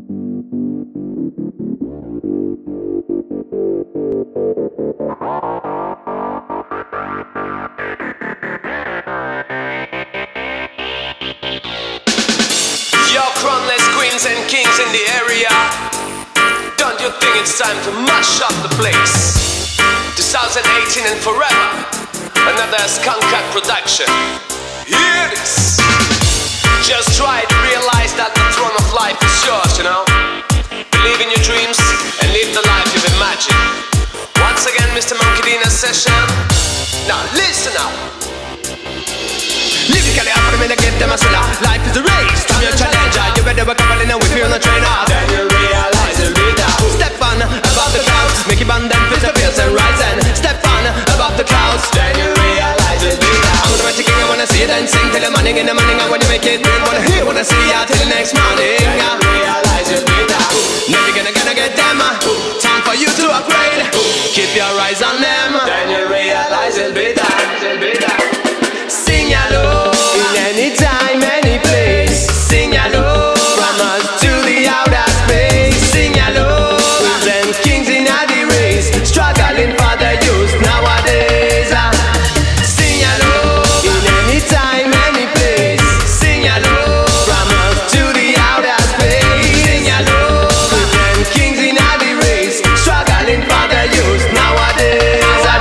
And kings in the area, don't you think it's time to mash up the place? 2018 and forever, another Skunkcat production. Hear this. Just try to realize that the throne of life is yours, you know. Believe in your dreams and live the life you've imagined. Once again, Mr. Monkey D in a session. Now listen up. Lyrically, I put them in a gift, them a seller. Life is a race, I'm your challenger. You better work up and then whip you on a trainer. Then you realize you'll be down. Step on above the clouds, make your band and fit the pills and rise and step on above the clouds. Then you realize you'll be down. I'm the magic king, I wanna see it and sing till the morning in the morning. And when you make it big, wanna hear, wanna see ya till the next morning. Then you realize you'll be down. Never gonna get them. Time for you to upgrade. Keep your eyes on them. Then you realize you'll be down. You'll be down. Sing along in any time, any place. Sing along from us to the outer space. Sing along with them kings in the race, struggling for the youth nowadays. Sing along in any time, any place. Sing along from us to the outer space. Sing along with them kings in the race, struggling for the youth nowadays.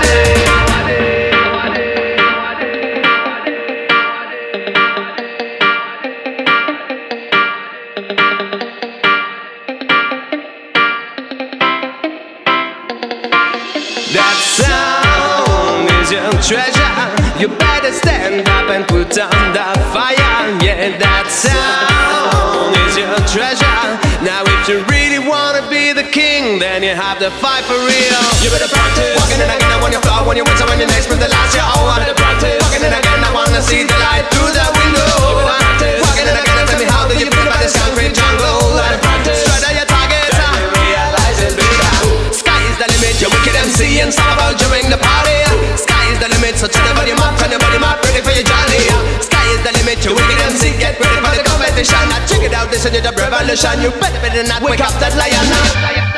That sound is your treasure. You better stand up and put on the fire. Yeah, that sound is your treasure. Now if you really wanna be the king, then you have to fight for real. You better practice. Walking in again, I want your floor. When you win, so when you next with the last year, oh, I better practice. Walking in again, I wanna see the light through the window. You better practice. Walking in again, tell me how do you feel about this concrete jungle? You better practice. Straight at your target. Then you realize it's bigger. Sky is the limit, you're wicked MC and sound about during the party. Sky is the limit, so turn your body up, ready for your journey. Sky is the limit, you're wicked MC, get ready for the competition. Now check it out, this is your revolution. You better not wake up that lion.